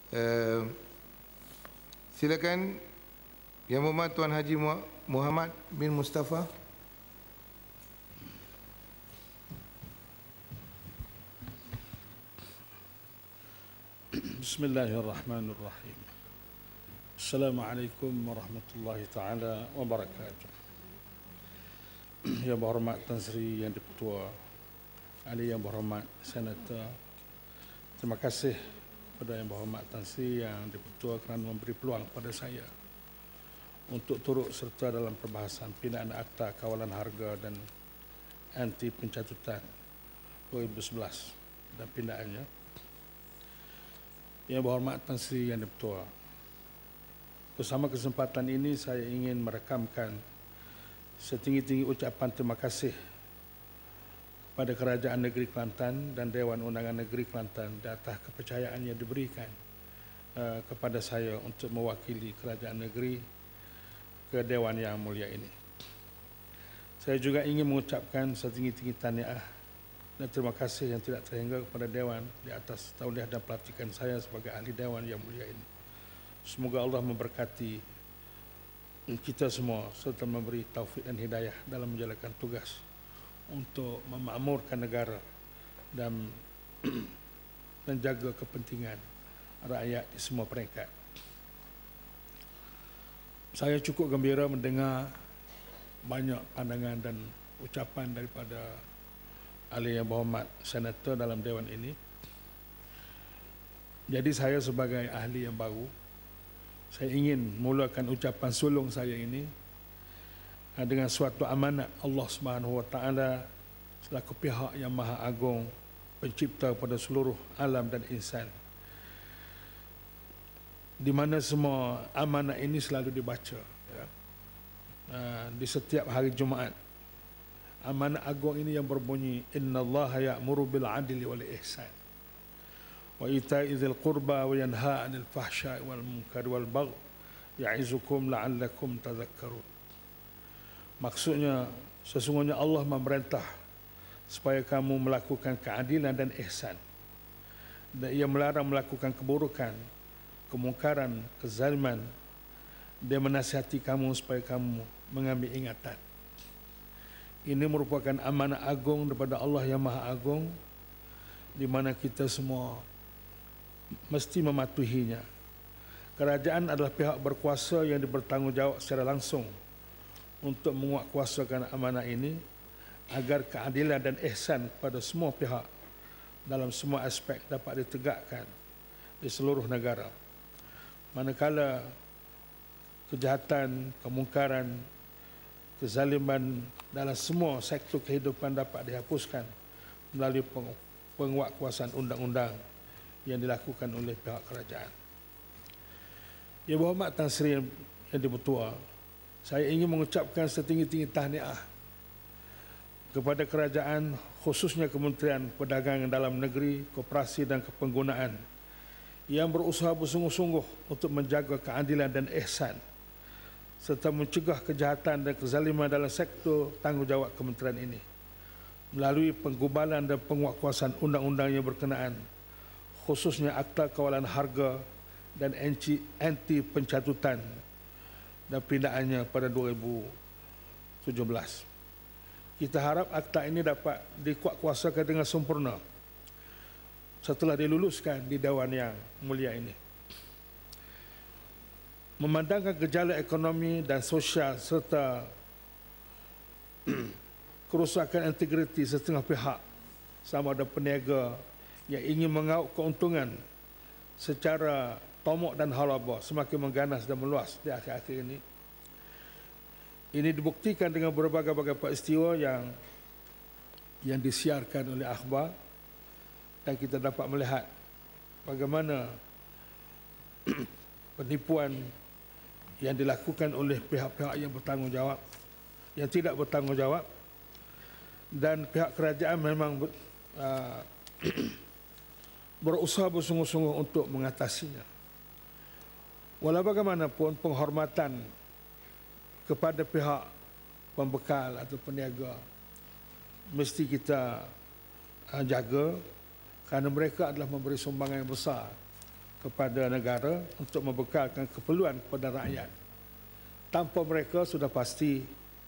Silakan Yang Berhormat Tuan Haji Muhammad bin Mustafa. Bismillahirrahmanirrahim. Assalamualaikum warahmatullahi taala wabarakatuh. Yang berhormat Tan Sri Yang Dipertua, ahli yang berhormat Senator, terima kasih kepada Yang Berhormat Tan Sri Yang Dipertua kerana memberi peluang kepada saya untuk turut serta dalam perbahasan pindaan Akta Kawalan Harga dan Anti Pencatutan 2011 dan pindaannya. Yang Berhormat Tan Sri Yang Dipertua, bersama kesempatan ini saya ingin merekamkan setinggi-tinggi ucapan terima kasih kepada Kerajaan Negeri Kelantan dan Dewan Undangan Negeri Kelantan di atas kepercayaan yang diberikan kepada saya untuk mewakili Kerajaan Negeri ke Dewan Yang Mulia ini. Saya juga ingin mengucapkan setinggi-tinggi tahniah dan terima kasih yang tidak terhingga kepada Dewan di atas tauliah dan pelantikan saya sebagai ahli Dewan Yang Mulia ini. Semoga Allah memberkati kita semua serta memberi taufik dan hidayah dalam menjalankan tugas untuk memakmurkan negara dan menjaga kepentingan rakyat di semua peringkat. Saya cukup gembira mendengar banyak pandangan dan ucapan daripada ahli yang berhormat Senator dalam Dewan ini. Jadi saya sebagai ahli yang baru, saya ingin mulakan ucapan sulung saya ini dengan suatu amanat Allah Subhanahu Wa Taala selaku pihak yang Maha Agung, pencipta pada seluruh alam dan insan, di mana semua amanat ini selalu dibaca di setiap hari Jumaat. Amanat agung ini yang berbunyi, innallaha ya'muru bil 'adli wal ihsan wa ita'i dzil qurba wa yanha 'anil fahsya'i wal munkari wal baghi ya'izukum la'allakum tadhakkarun. Maksudnya, sesungguhnya Allah memerintah supaya kamu melakukan keadilan dan ihsan, dan Ia melarang melakukan keburukan, kemungkaran, kezaliman. Dia menasihati kamu supaya kamu mengambil ingatan. Ini merupakan amanah agung daripada Allah yang Maha Agung, di mana kita semua mesti mematuhinya. Kerajaan adalah pihak berkuasa yang bertanggungjawab secara langsung untuk menguatkuasakan amanah ini agar keadilan dan ihsan kepada semua pihak dalam semua aspek dapat ditegakkan di seluruh negara. Manakala kejahatan, kemungkaran, kezaliman dalam semua sektor kehidupan dapat dihapuskan melalui penguatkuasaan undang-undang yang dilakukan oleh pihak kerajaan. Yang Berhormat Tan Sri Yang Dipertua, saya ingin mengucapkan setinggi-tinggi tahniah kepada kerajaan, khususnya Kementerian Perdagangan Dalam Negeri, Koperasi dan Kepenggunaan, yang berusaha bersungguh-sungguh untuk menjaga keadilan dan ihsan serta mencegah kejahatan dan kezaliman dalam sektor tanggungjawab kementerian ini melalui penggubalan dan penguatkuasaan undang-undang yang berkenaan, khususnya Akta Kawalan Harga dan Anti Pencatutan dan pindaannya pada 2017. Kita harap akta ini dapat dikuatkuasakan dengan sempurna setelah diluluskan di Dewan Yang Mulia ini. Memandangkan gejala ekonomi dan sosial serta kerosakan integriti setengah pihak sama ada peniaga yang ingin mengauk keuntungan secara tomok dan halaba semakin mengganas dan meluas di akhir-akhir ini. Ini dibuktikan dengan berbagai-bagai peristiwa yang disiarkan oleh akhbar, dan kita dapat melihat bagaimana penipuan yang dilakukan oleh pihak-pihak yang bertanggungjawab, yang tidak bertanggungjawab, dan pihak kerajaan memang berusaha bersungguh-sungguh untuk mengatasinya. Walau bagaimanapun, penghormatan kepada pihak pembekal atau peniaga mesti kita jaga, kerana mereka adalah memberi sumbangan yang besar kepada negara untuk membekalkan keperluan kepada rakyat. Tanpa mereka sudah pasti,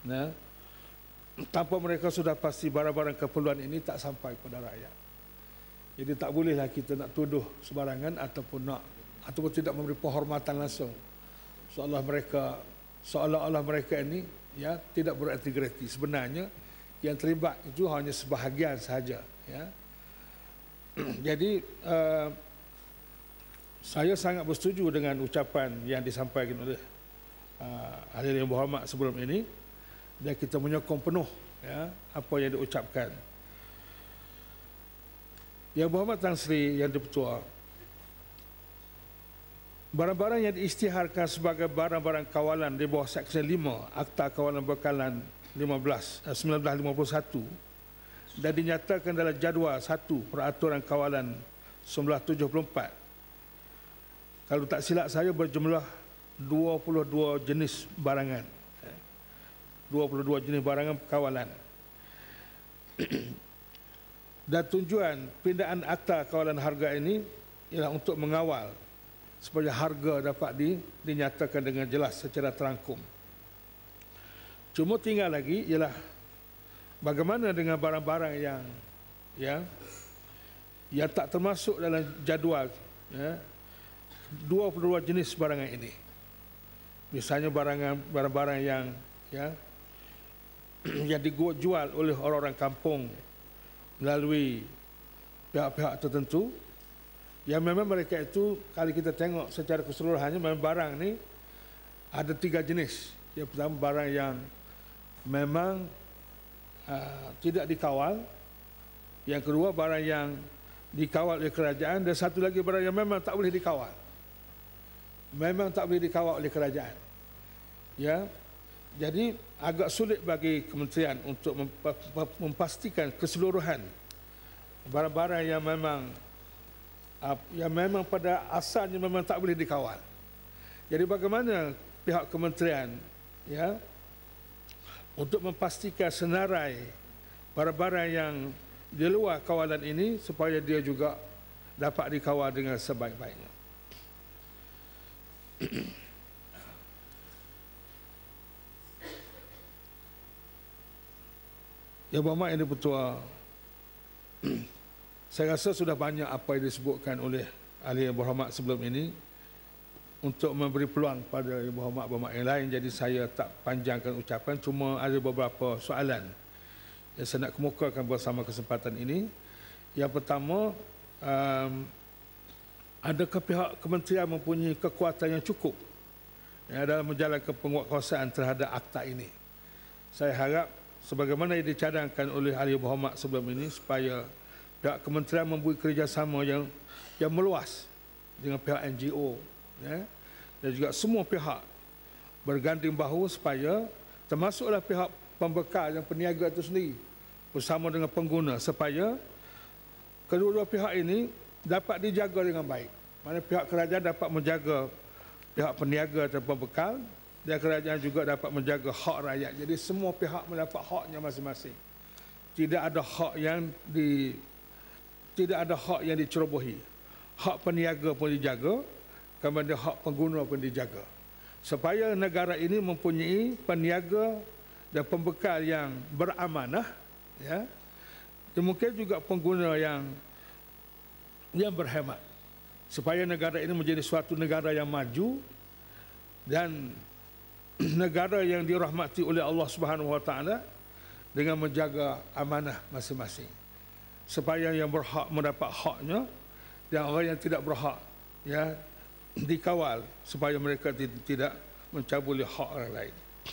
barang-barang keperluan ini tak sampai kepada rakyat. Jadi tak bolehlah kita nak tuduh sembarangan ataupun tidak memberi penghormatan langsung. Seolah-olah mereka ini tidak berintegriti. Sebenarnya yang terlibat itu hanya sebahagian sahaja. Jadi saya sangat bersetuju dengan ucapan yang disampaikan oleh ahli yang berhormat sebelum ini, dan kita menyokong penuh apa yang diucapkan. Yang berhormat Tan Sri Yang di-Pertua, barang-barang yang diisytiharkan sebagai barang-barang kawalan di bawah Seksyen 5 Akta Kawalan Bekalan 1951 dan dinyatakan dalam jadual 1 Peraturan Kawalan 1974, kalau tak silap saya berjumlah 22 jenis barangan. 22 jenis barangan kawalan. Dan tujuan pindaan Akta Kawalan Harga ini ialah untuk mengawal supaya harga dapat dinyatakan dengan jelas secara terangkum. Cuma tinggal lagi ialah bagaimana dengan barang-barang yang tak termasuk dalam jadual 22 jenis barangan ini. Misalnya barang-barang yang dijual oleh orang-orang kampung melalui pihak-pihak tertentu, yang memang mereka itu, kalau kita tengok secara keseluruhannya, memang barang ni ada 3 jenis. Yang pertama, barang yang memang tidak dikawal. Yang kedua, barang yang dikawal oleh kerajaan. Dan satu lagi, barang yang memang tak boleh dikawal. Memang tak boleh dikawal oleh kerajaan. Jadi agak sulit bagi kementerian untuk memastikan keseluruhan barang-barang yang memang pada asalnya memang tak boleh dikawal. Jadi bagaimana pihak kementerian untuk memastikan senarai barang-barang yang di luar kawalan ini supaya dia juga dapat dikawal dengan sebaik-baiknya. Yang berhormat Yang di-Pertua, saya rasa sudah banyak apa yang disebutkan oleh ahli yang berhormat sebelum ini untuk memberi peluang pada yang berhormat yang lain. Jadi saya tak panjangkan ucapan, cuma ada beberapa soalan yang saya nak kemukakan bersama kesempatan ini. Yang pertama, adakah pihak kementerian mempunyai kekuatan yang cukup dalam menjalankan penguatkuasaan terhadap akta ini? Saya harap sebagaimana yang dicadangkan oleh ahli berhormat sebelum ini, supaya pihak kementerian membuat kerjasama yang meluas dengan pihak NGO dan juga semua pihak berganding bahu, supaya termasuklah pihak pembekal yang peniaga itu sendiri bersama dengan pengguna, supaya kedua-dua pihak ini dapat dijaga dengan baik. Mana pihak kerajaan dapat menjaga pihak peniaga dan pembekal, dan kerajaan juga dapat menjaga hak rakyat. Jadi semua pihak mendapat haknya masing-masing. Tidak ada hak yang dicerobohi. Hak peniaga pun dijaga, kemudian hak pengguna pun dijaga. Supaya negara ini mempunyai peniaga dan pembekal yang beramanah, dan mungkin juga pengguna yang berhemat. Supaya negara ini menjadi suatu negara yang maju dan negara yang dirahmati oleh Allah Subhanahu Wa Taala dengan menjaga amanah masing-masing, supaya yang berhak mendapat haknya dan orang yang tidak berhak dikawal supaya mereka tidak mencabuli hak orang lain.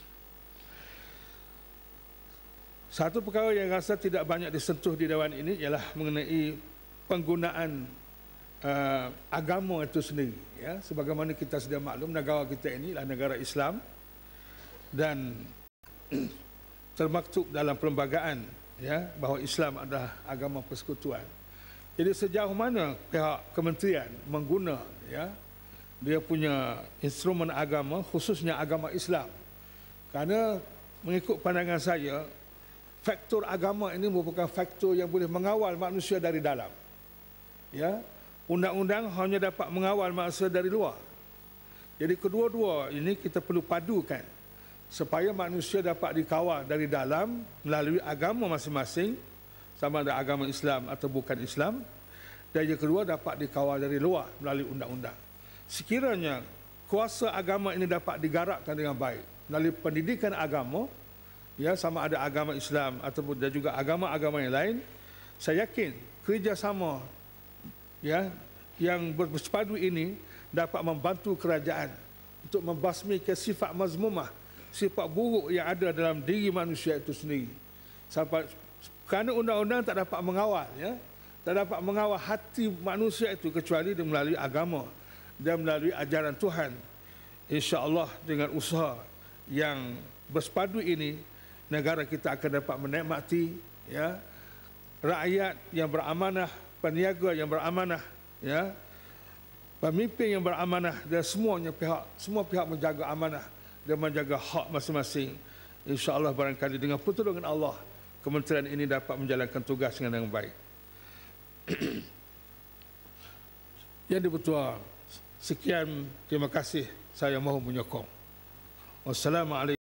Satu perkara yang rasa tidak banyak disentuh di Dewan ini ialah mengenai penggunaan agama itu sendiri. Sebagaimana kita sudah maklum, negara kita ini adalah negara Islam dan termaktub dalam perlembagaan bahawa Islam adalah agama persekutuan. Jadi sejauh mana pihak kementerian mengguna dia punya instrumen agama, khususnya agama Islam? Kerana mengikut pandangan saya, faktor agama ini merupakan faktor yang boleh mengawal manusia dari dalam. undang-undang hanya dapat mengawal manusia dari luar. Jadi kedua-dua ini kita perlu padukan supaya manusia dapat dikawal dari dalam melalui agama masing-masing, sama ada agama Islam atau bukan Islam, dan yang kedua dapat dikawal dari luar melalui undang-undang. Sekiranya kuasa agama ini dapat digarapkan dengan baik melalui pendidikan agama, ya, sama ada agama Islam ataupun dan juga agama-agama yang lain, saya yakin kerjasama, ya, yang bersepadu ini dapat membantu kerajaan untuk membasmikan sifat mazmumah, sifat buruk yang ada dalam diri manusia itu sendiri. Sampai kerana undang-undang tak dapat mengawal, ya, tak dapat mengawal hati manusia itu kecuali melalui agama dan melalui ajaran Tuhan. Insya-Allah dengan usaha yang bersepadu ini, negara kita akan dapat menikmati, ya, rakyat yang beramanah, peniaga yang beramanah, ya, pemimpin yang beramanah, dan semua pihak menjaga amanah dan menjaga hak masing-masing. Insya-Allah barangkali dengan pertolongan Allah, kementerian ini dapat menjalankan tugas dengan baik. Yang di-Pertua, sekian, terima kasih, saya mahu menyokong. Wassalamualaikum.